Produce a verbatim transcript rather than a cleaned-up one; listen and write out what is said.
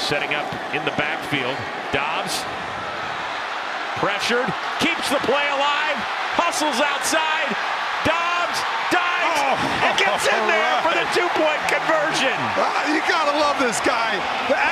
setting up in the backfield. Dobbs, pressured, keeps the play alive, hustles outside. Dobbs dives oh, and gets in there right. for the two-point conversion. Uh, you gotta love this guy. The